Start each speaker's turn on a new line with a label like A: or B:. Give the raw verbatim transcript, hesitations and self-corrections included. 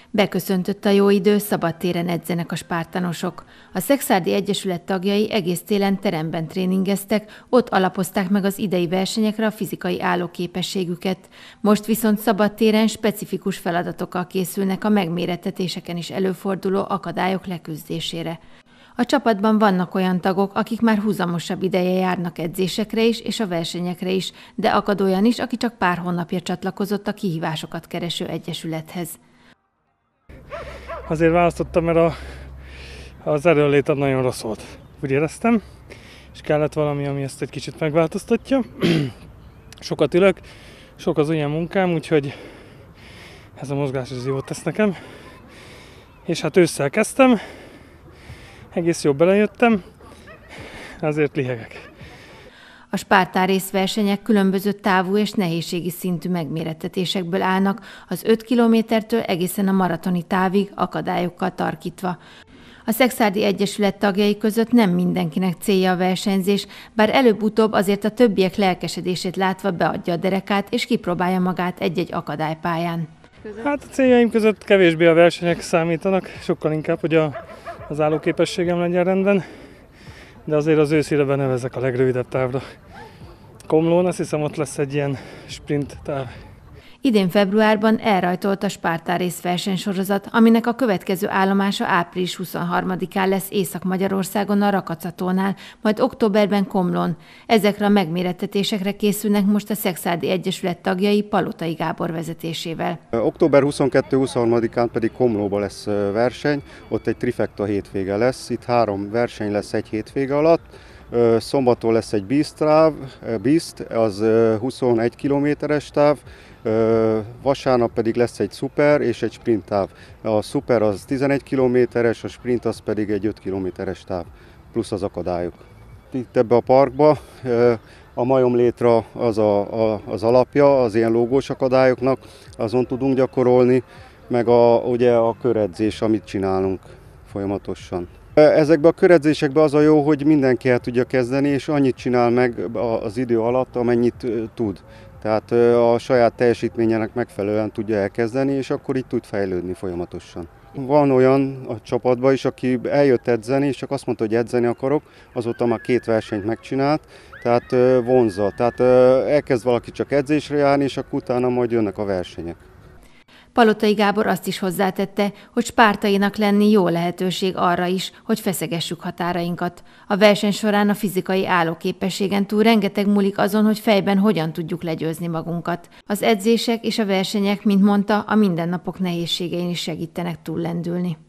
A: Beköszöntött a jó idő, szabadtéren edzenek a spártanosok. A Szekszárdi Egyesület tagjai egész télen teremben tréningeztek, ott alapozták meg az idei versenyekre a fizikai állóképességüket. Most viszont szabadtéren specifikus feladatokkal készülnek a megmérettetéseken is előforduló akadályok leküzdésére. A csapatban vannak olyan tagok, akik már húzamosabb ideje járnak edzésekre is és a versenyekre is, de akad olyan is, aki csak pár hónapja csatlakozott a kihívásokat kereső egyesülethez.
B: Azért választottam, mert a, az erőnlétem nagyon rossz volt. Úgy éreztem, és kellett valami, ami ezt egy kicsit megváltoztatja. Sokat ülök, sok az olyan munkám, úgyhogy ez a mozgás az jót tesz nekem. És hát ősszel kezdtem, egész jól belejöttem, azért lihegek.
A: A Spartan részversenyek különböző távú és nehézségi szintű megmérettetésekből állnak, az öt kilométertől egészen a maratoni távig akadályokkal tarkítva. A Szekszárdi Egyesület tagjai között nem mindenkinek célja a versenyzés, bár előbb-utóbb azért a többiek lelkesedését látva beadja a derekát és kipróbálja magát egy-egy akadálypályán.
B: Hát a céljaim között kevésbé a versenyek számítanak, sokkal inkább, hogy a, az állóképességem legyen rendben, de azért az őszire benevezek a legrövidebb távra. Komlón, azt hiszem, ott lesz egy ilyen sprint táv.
A: Idén februárban elrajtolt a Spartan részversenysorozat, aminek a következő állomása április huszonharmadikán lesz Észak-Magyarországon a Rakacatónál, majd októberben Komlón. Ezekre a megmérettetésekre készülnek most a Szekszárdi Egyesület tagjai Palotai Gábor vezetésével.
C: október huszonkettő-huszonharmadikán pedig Komlóba lesz verseny, ott egy trifecta hétvége lesz, itt három verseny lesz egy hétvége alatt. Szombaton lesz egy Beast táv, Beast, az huszonegy kilométeres táv, vasárnap pedig lesz egy szuper és egy sprint táv. A szuper az tizenegy kilométeres, a sprint az pedig egy öt kilométeres táv, plusz az akadályok. Itt ebbe a parkba a majomlétra az a, a, az alapja az ilyen lógós akadályoknak, azon tudunk gyakorolni, meg a, ugye a köredzés, amit csinálunk folyamatosan. Ezekben a köredzésekben az a jó, hogy mindenki el tudja kezdeni, és annyit csinál meg az idő alatt, amennyit tud. Tehát a saját teljesítményének megfelelően tudja elkezdeni, és akkor így tud fejlődni folyamatosan. Van olyan a csapatban is, aki eljött edzeni, és csak azt mondta, hogy edzeni akarok, azóta már két versenyt megcsinált, tehát vonzza. Tehát elkezd valaki csak edzésre járni, és akkor utána majd jönnek a versenyek.
A: Palotai Gábor azt is hozzátette, hogy spártainak lenni jó lehetőség arra is, hogy feszegessük határainkat. A verseny során a fizikai állóképességen túl rengeteg múlik azon, hogy fejben hogyan tudjuk legyőzni magunkat. Az edzések és a versenyek, mint mondta, a mindennapok nehézségein is segítenek túllendülni.